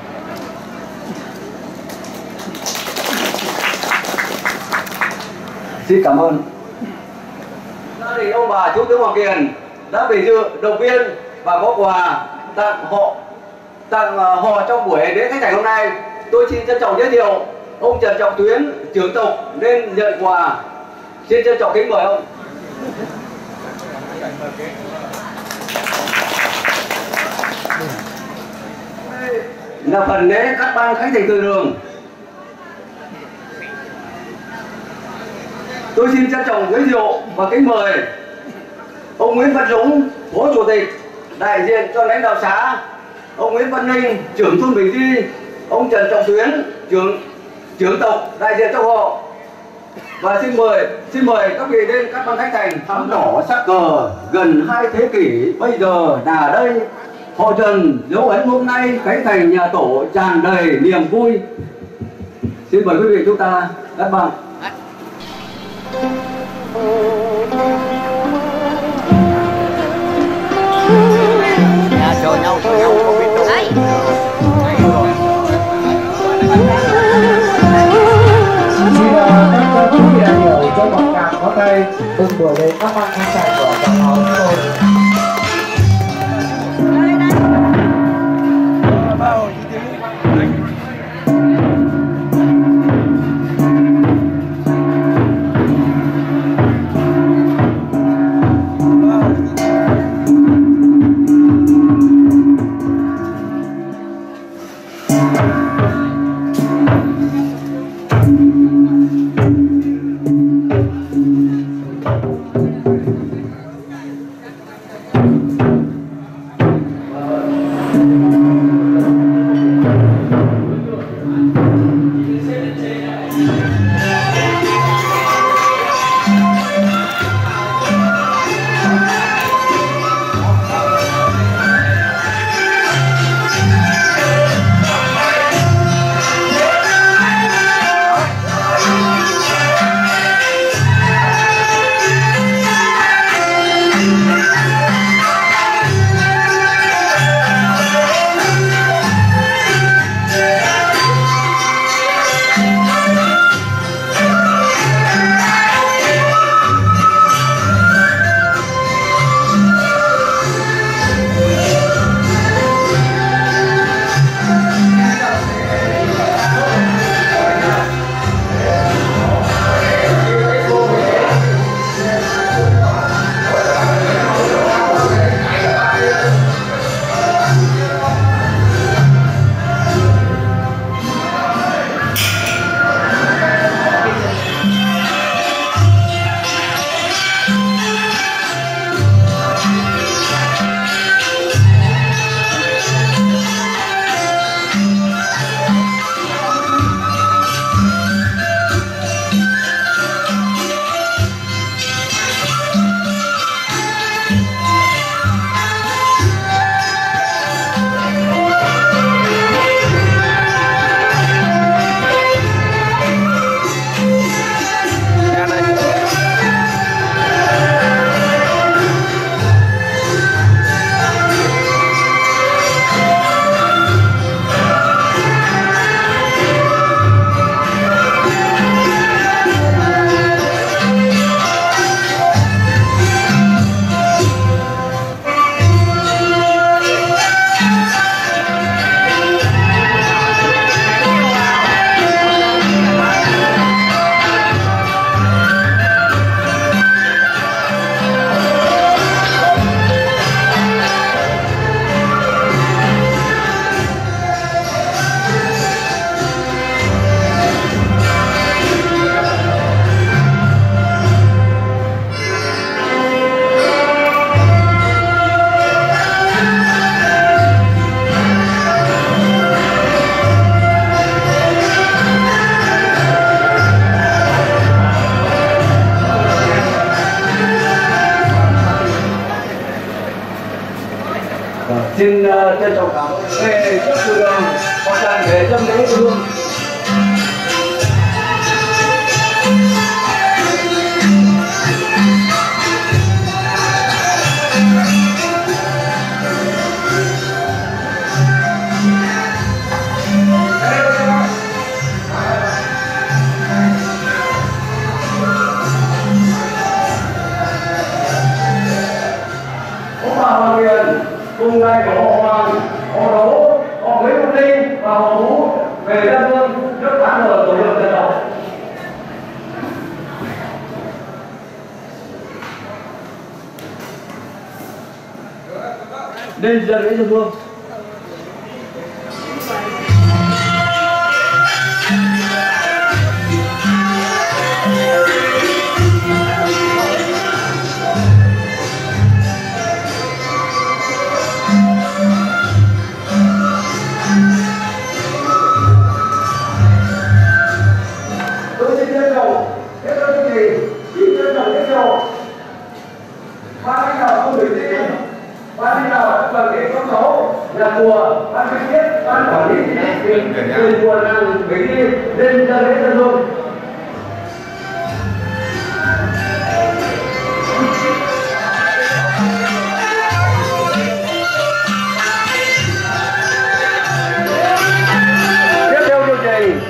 Xin cảm ơn. Gia đình ông bà Chú Tướng Hoàng Kiền đã về dự, động viên và có quà tặng họ tặng họ trong buổi lễ khánh thành hôm nay. Tôi xin trân trọng giới thiệu ông Trần Trọng Tuyến, trưởng tộc nên nhận quà. Xin trân trọng kính mời ông. Là phần lễ cắt băng khánh thành từ đường. Tôi xin trân trọng giới thiệu và kính mời ông Nguyễn Văn Dũng, Phó Chủ tịch đại diện cho lãnh đạo xã, ông Nguyễn Văn Ninh, trưởng thôn Bình Di, ông Trần Trọng Tuyến, trưởng trưởng tộc đại diện cho họ. Và xin mời xin mời các vị đến cắt băng khánh thành. Thắm đỏ sắc cờ gần hai thế kỷ bây giờ là đây, họ Trần dấu ấn hôm nay khánh thành nhà tổ tràn đầy niềm vui. Xin mời quý vị chúng ta cắt băng. Nhà chờ nhau chờ nhau không biết đâu. Xin các quý vị đại biểu cho một tràng pháo tay cùng buổi lễ cắt băng khánh thành của dòng họ chúng tôi. về trước từ đường họ trần để dâng lễ hương. Cùng đại biểu họ Hoàng, họ Đỗ, họ Nguyễn Công Linh và họ Vũ về dân hương trước án thờ tổ chức dân tộc. Nên dân lễ dân hương. Là mùa ban kinh tiết ban quản lý từ mùa làng về đi lên dân lễ dân hương. Tiếp theo chương trình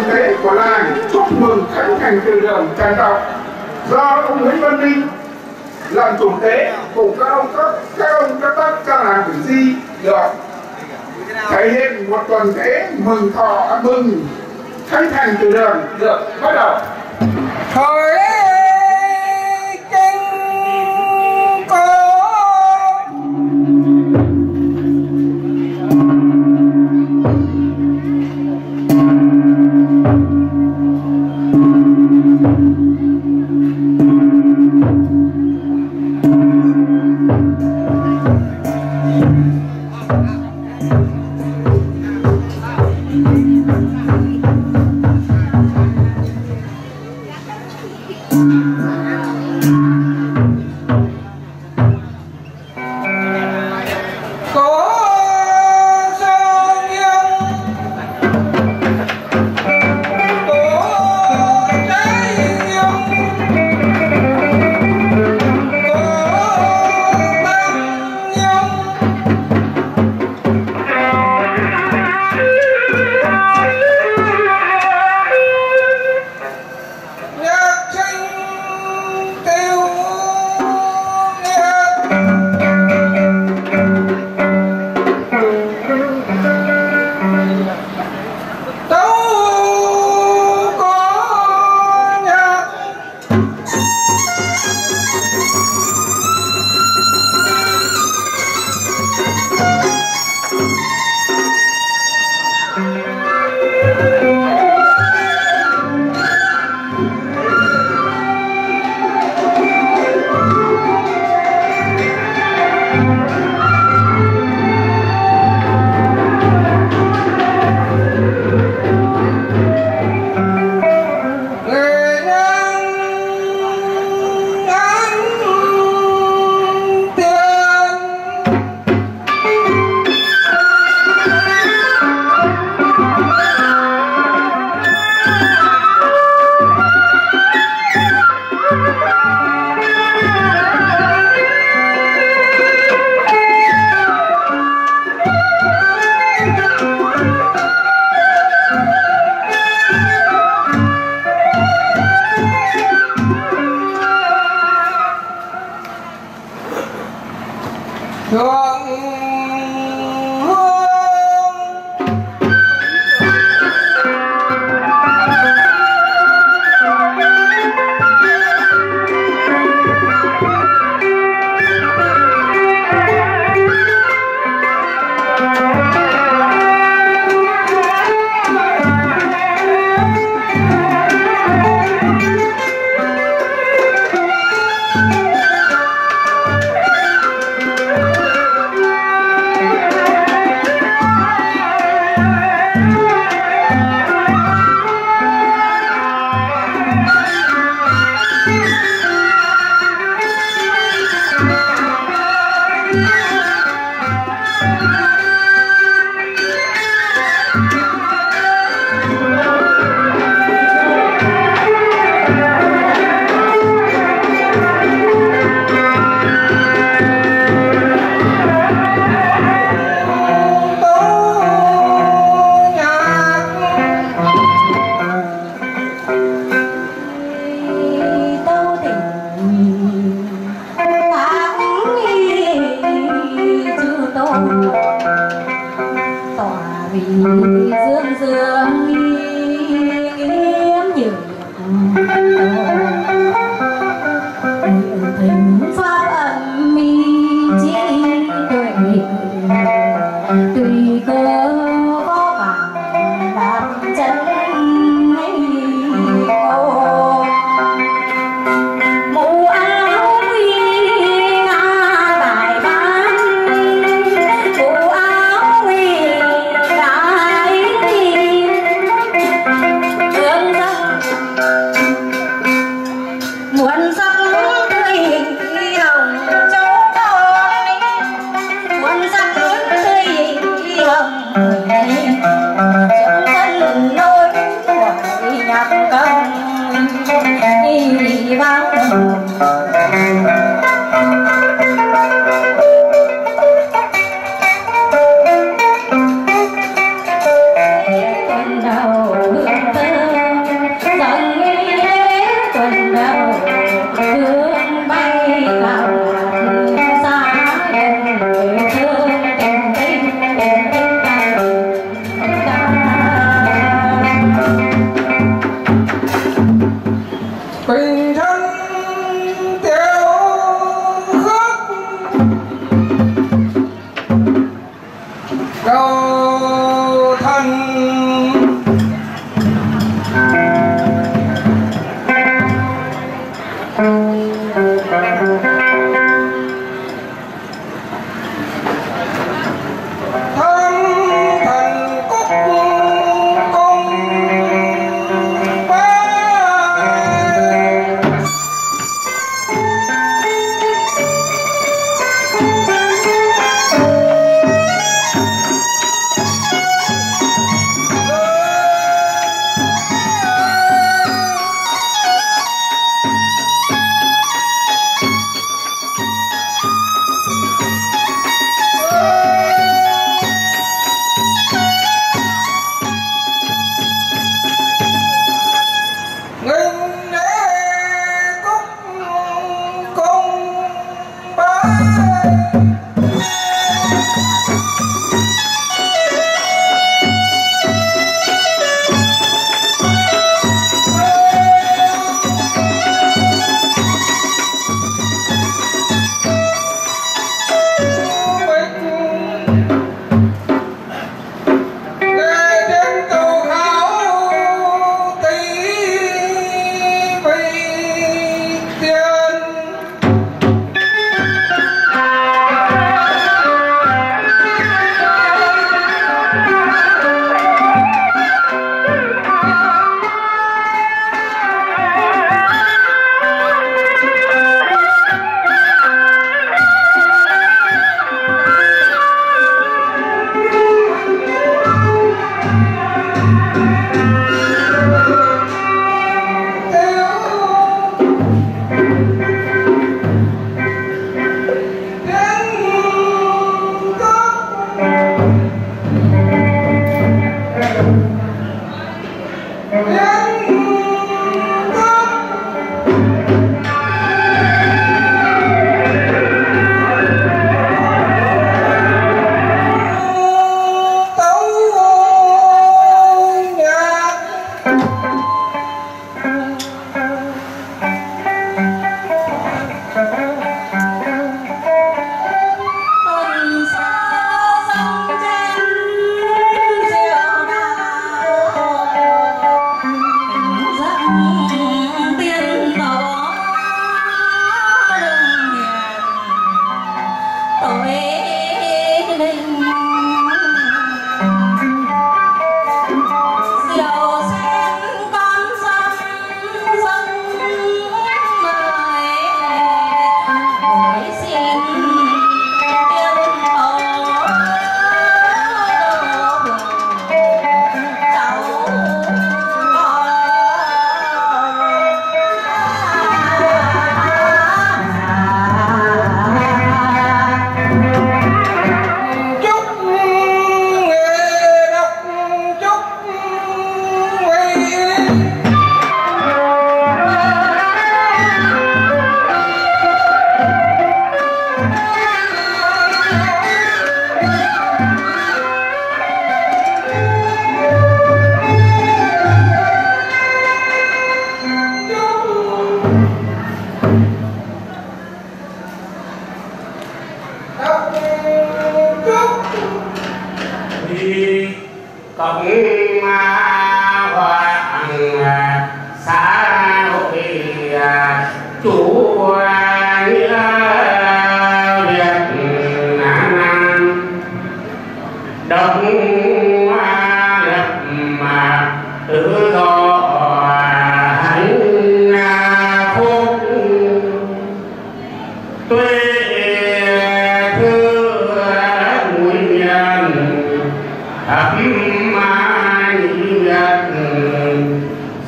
tế của làng chúc mừng khánh thành từ đường Trần Trọng do ông Nguyễn Văn Minh làm chủ tế cùng các ông các các ông các bác trong làng Bình Di được thể hiện một tuần lễ mừng thọ mừng khánh thành từ đường được bắt đầu. Thời kinh có đầu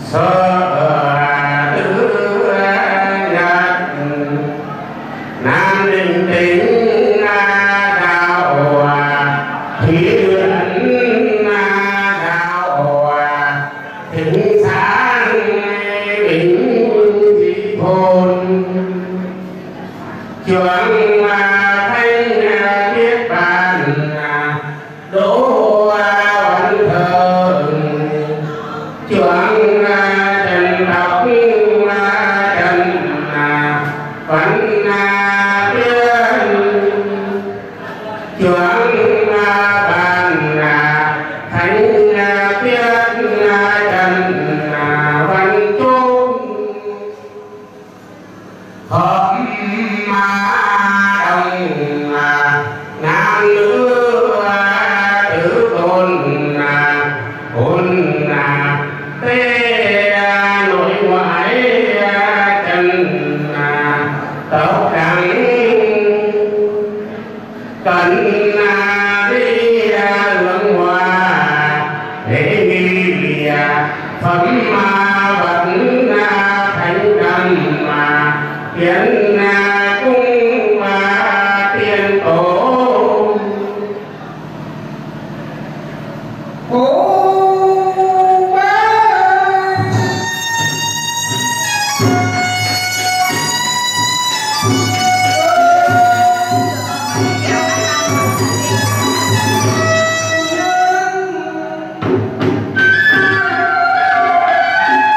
Hãy subscribe cho kênh Ghiền Mì Gõ để không bỏ lỡ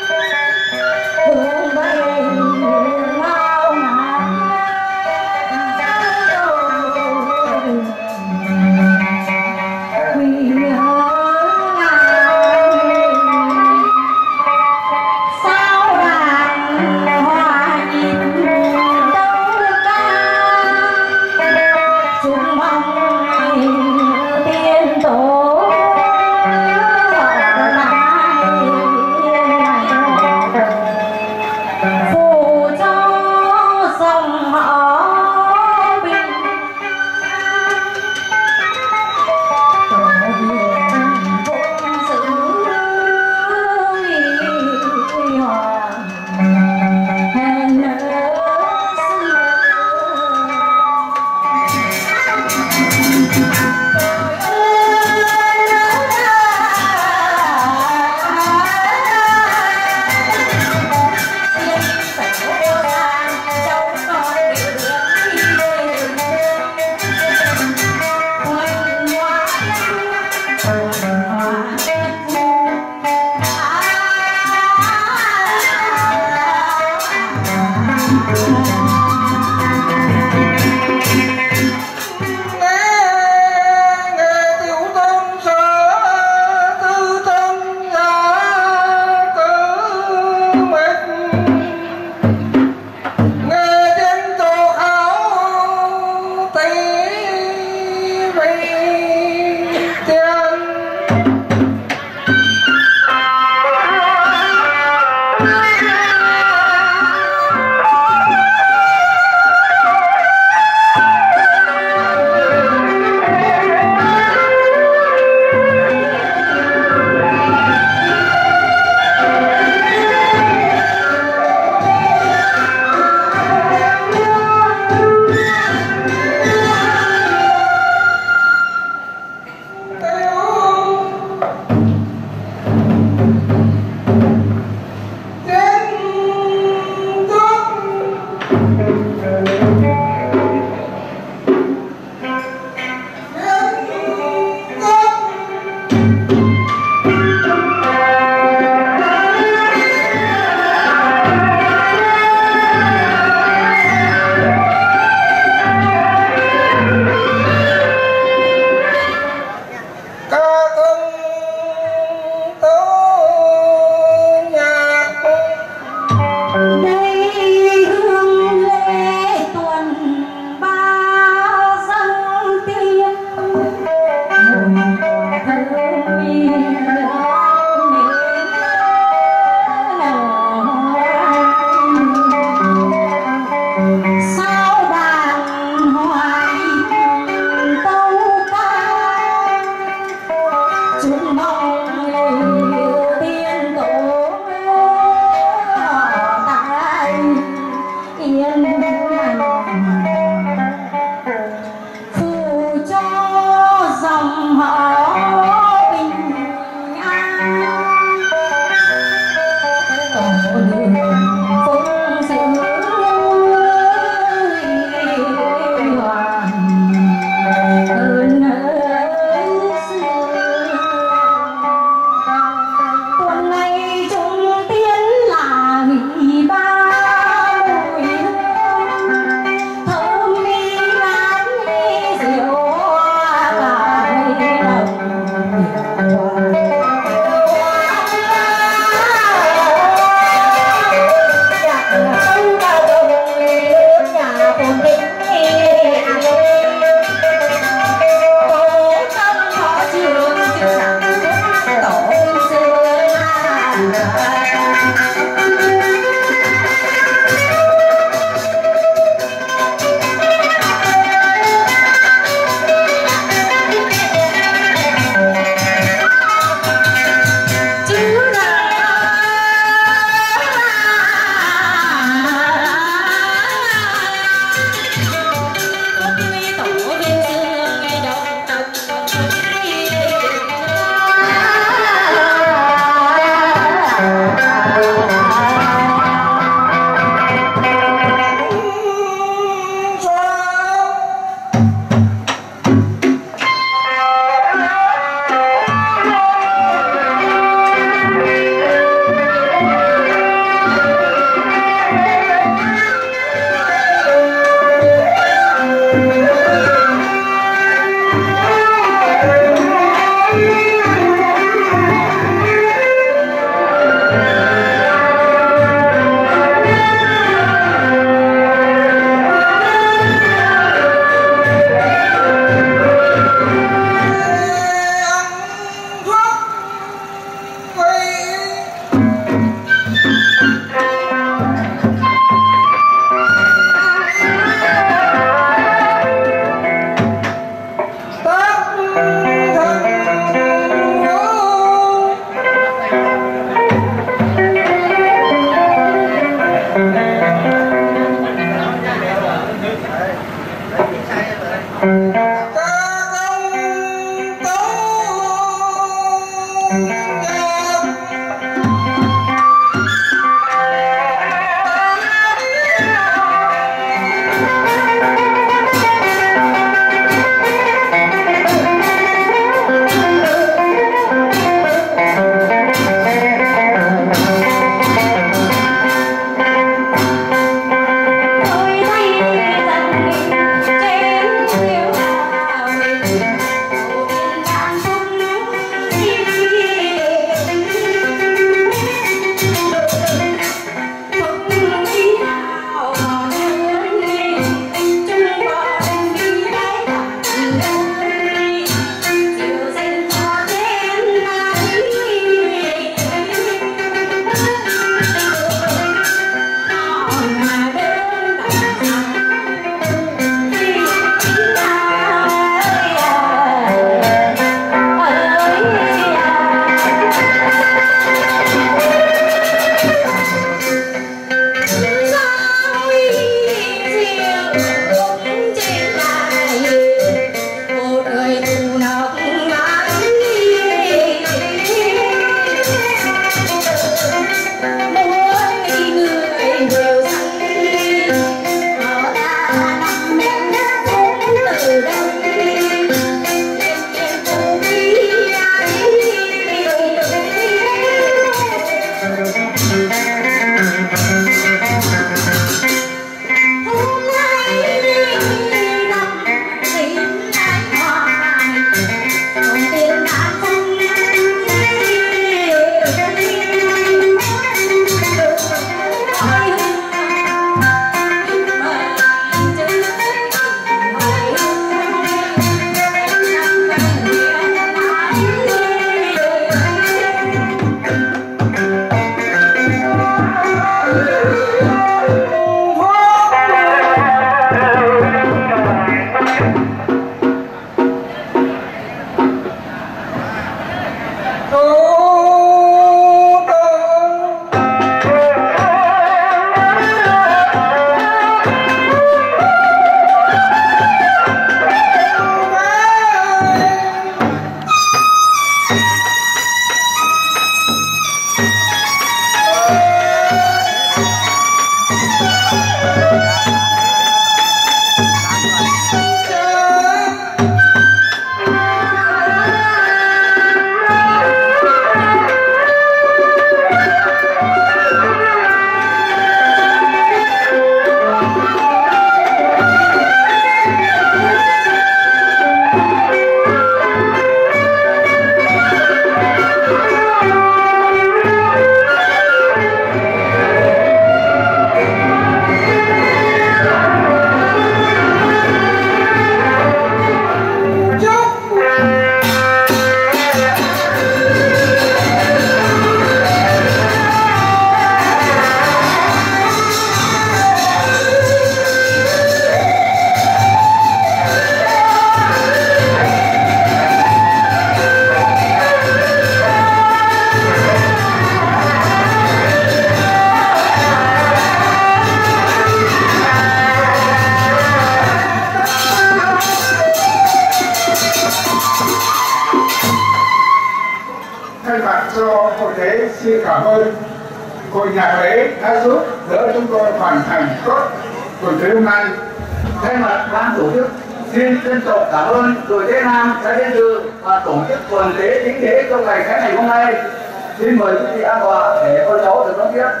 xin cảm ơn hội nhạc lễ đã giúp đỡ chúng tôi hoàn thành tốt tuần lễ hôm nay. Thay mặt ban tổ chức xin trân trọng cảm ơn đội Tế Nam đã đến dự và tổ chức tuần lễ chính lễ trong ngày khánh thành hôm nay. Xin mời quý vị an tọa để con cháu được đón tiếp.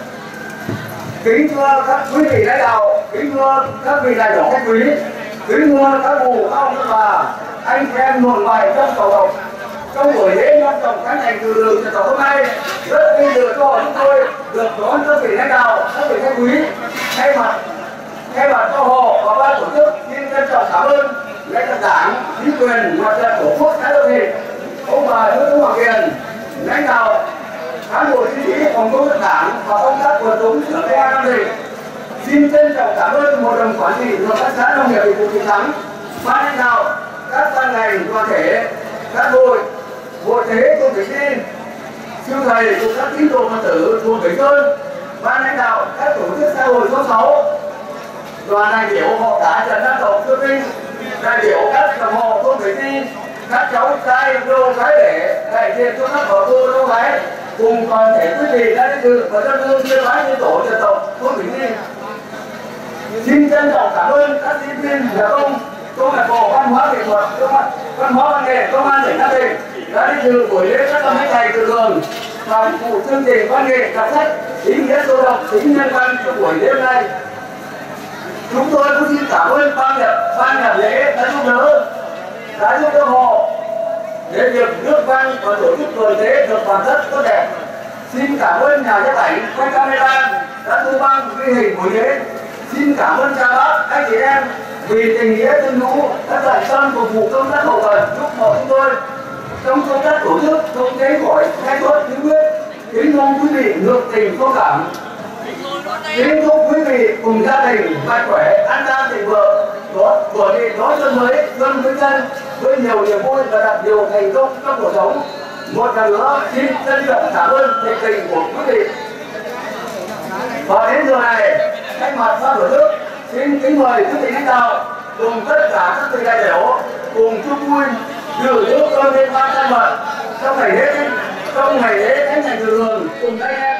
Kính thưa các quý vị lãnh đạo, kính thưa các vị đại biểu khách quý, kính thưa các cụ, các ông, các bà, anh em nội ngoại trong cộng đồng. Trong buổi lễ long trọng khánh thành từ đường dân tộc hôm nay, rất vinh dự cho chúng tôi được đón các vị lãnh đạo, các vị khách quý. Thay mặt thay mặt cho họ và ban tổ chức xin trân trọng cảm ơn lãnh đạo đảng, chính quyền, mặt trận tổ quốc các đơn vị, ông bà Nguyễn Hoàng Hiền, lãnh đạo cán bộ chiến sĩ phòng công tác đảng và công tác quần chúng của công an Nam Định xin trân trọng cảm ơn hội đồng quản trị hợp tác xã nông nghiệp dịch vụ Thịnh Thắng, ban lãnh đạo các ban ngành đoàn thể, các hội hội thế thôn Vĩnh Yên, sư thầy của các tín đồ Phật tử thôn Vĩnh Sơn, ban lãnh đạo các tổ chức xã hội số sáu, đoàn đại biểu họ đã Trần Nam Tộc Sư Vinh, đại biểu các dòng họ thôn Vĩnh Yên, các cháu trai đô gái để đại diện cho các họ đô đô gái cùng toàn thể quý vị đã đến dự và dân hương chuyên bái trên tổ dân tộc thôn Vĩnh Yên. Xin trân trọng cảm ơn các diễn viên nhà công câu lạc bộ văn hóa nghệ thuật văn hóa văn nghệ công an tỉnh Nam Định đã đến dự buổi lễ các năm ngày từ đường và phục vụ chương trình văn nghệ đặc sắc ý nghĩa sâu đậm tính nhân văn trong buổi lễ hôm nay. Chúng tôi cũng xin cảm ơn ban nhạc ban nhạc lễ đã giúp đỡ đã giúp đỡ họ để việc nước văn và tổ chức tuần lễ được hoàn tất tốt đẹp. Xin cảm ơn nhà nhiếp ảnh quay camera đã thu băng ghi hình buổi lễ. Xin cảm ơn cha bác anh chị em vì tình nghĩa tương hữu đã tận tâm phục vụ công tác hậu cần giúp mọi chúng tôi trong công tác tổ chức không tránh khỏi khai thác những quyết. Kính mong quý vị ngược tình thông cảm. Kính chúc quý vị cùng gia đình mạnh khỏe, an khang thịnh vượng, có của đi đón xuân mới, xuân với dân với nhiều niềm vui và đạt nhiều thành công trong cuộc sống. Một lần nữa xin trân trọng cảm ơn nhiệt tình của quý vị. Và đến giờ này, thay mặt ban tổ chức xin kính mời quý vị lãnh đạo cùng tất cả các vị đại biểu cùng chung vui dự lễ tôn lên ban thân mật trong ngày lễ trong ngày lễ thánh thành đường cùng anh em